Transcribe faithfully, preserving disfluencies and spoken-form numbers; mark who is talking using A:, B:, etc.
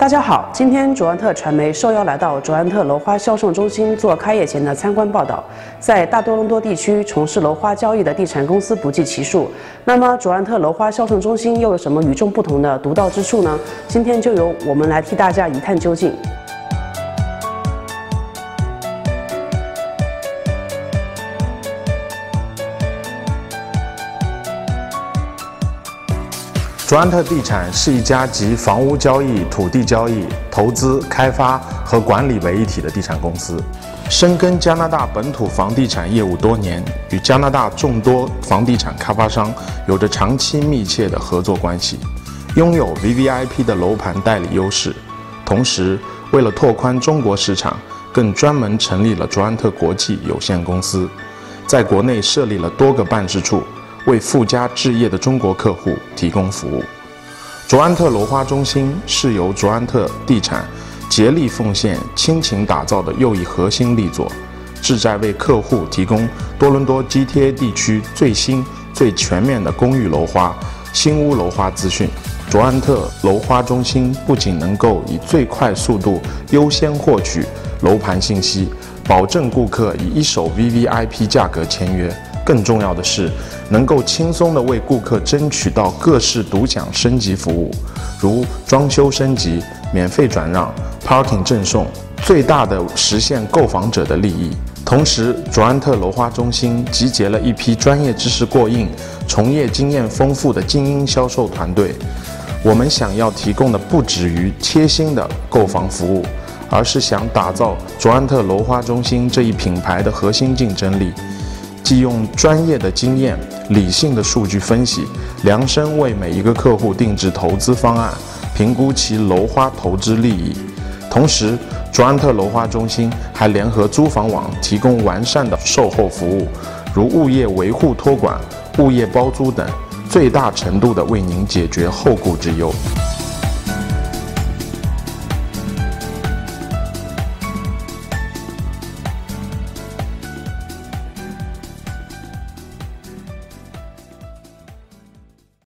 A: 大家好，今天卓安特传媒受邀来到卓安特楼花销售中心做开业前的参观报道。在大多伦多地区从事楼花交易的地产公司不计其数，那么卓安特楼花销售中心又有什么与众不同的独到之处呢？今天就由我们来替大家一探究竟。
B: 卓安特地产是一家集房屋交易、土地交易、投资、开发和管理为一体的地产公司，深耕加拿大本土房地产业务多年，与加拿大众多房地产开发商有着长期密切的合作关系，拥有 V V I P 的楼盘代理优势。同时，为了拓宽中国市场，更专门成立了卓安特国际有限公司，在国内设立了多个办事处。 为富家置业的中国客户提供服务。卓安特楼花中心是由卓安特地产竭力奉献、倾情打造的又一核心力作，志在为客户提供多伦多 G T A 地区最新、最全面的公寓楼花、新屋楼花资讯。卓安特楼花中心不仅能够以最快速度优先获取楼盘信息，保证顾客以一手 V V I P 价格签约。 更重要的是，能够轻松地为顾客争取到各式独享升级服务，如装修升级、免费转让、parking 赠送，最大的实现购房者的利益。同时，卓安特楼花中心集结了一批专业知识过硬、从业经验丰富的精英销售团队。我们想要提供的不止于贴心的购房服务，而是想打造卓安特楼花中心这一品牌的核心竞争力。 既用专业的经验、理性的数据分析，量身为每一个客户定制投资方案，评估其楼花投资利益。同时，卓安特楼花中心还联合租房网提供完善的售后服务，如物业维护托管、物业包租等，最大程度地为您解决后顾之忧。